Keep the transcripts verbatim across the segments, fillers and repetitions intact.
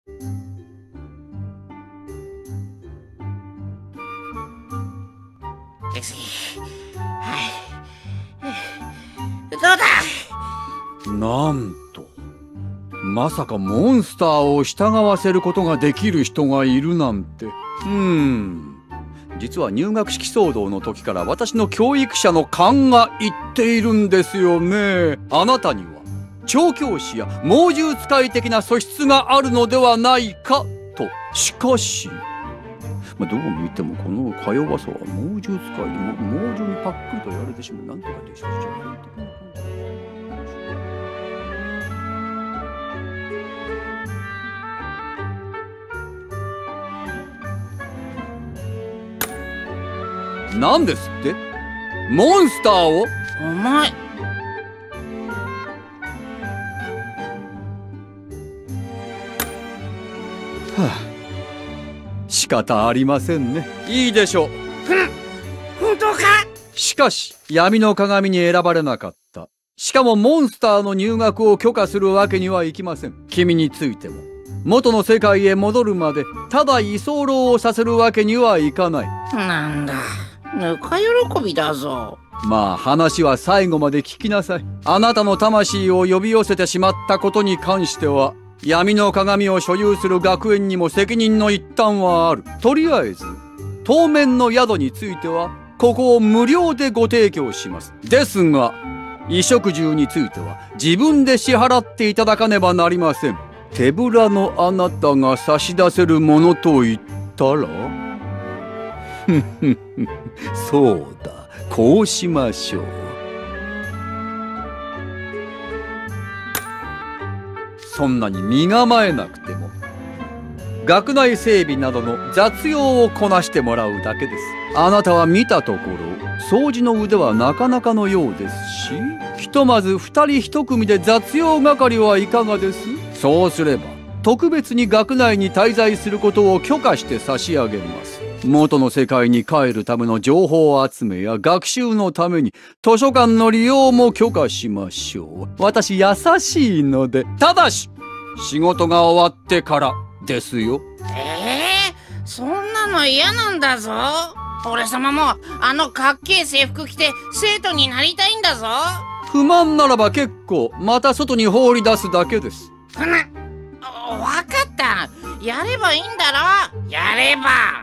どうだ。 なんと、まさかモンスターを従わせることができる人がいるなんて。うーん、実は入学式騒動の時から私の教育者の勘が言っているんですよね。あなたには調教師や猛獣使い的な素質があるのではないかと。しかし、まあ、どう見てもこのか弱さは猛獣使いでも猛獣にパックリとやられてしまう。なんとかでしょう。なんですって？モンスターを？ お前。 はあ、仕方ありませんね。いいでしょう。 本当か？ しかし闇の鏡に選ばれなかった。しかもモンスターの入学を許可するわけにはいきません。君についても元の世界へ戻るまでただ居候をさせるわけにはいかない。 なんだ、ぬか喜びだぞ。 まあ話は最後まで聞きなさい。あなたの魂を呼び寄せてしまったことに関しては闇の鏡を所有する学園にも責任の一端はある。とりあえず当面の宿についてはここを無料でご提供します。ですが衣食住については自分で支払っていただかねばなりません。手ぶらのあなたが差し出せるものと言ったらふふふそうだ、こうしましょう。そんなに身構えなくても学内整備などの雑用をこなしてもらうだけです。あなたは見たところ掃除の腕はなかなかのようですし、ひとまず二人一組で雑用係はいかがです？そうすれば特別に学内に滞在することを許可して差し上げます。元の世界に帰るための情報集めや学習のために図書館の利用も許可しましょう。私優しいので。ただし仕事が終わってからですよ。 ええー、そんなの嫌なんだぞ。俺様もあのかっけえ制服着て生徒になりたいんだぞ。 不満ならば結構、また外に放り出すだけです。 ふな、わかった。やればいいんだろ。やれば。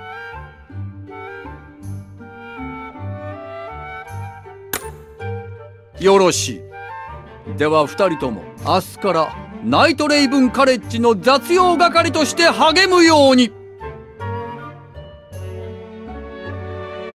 よろしい。では二人とも明日からナイトレイブンカレッジの雑用係として励むように。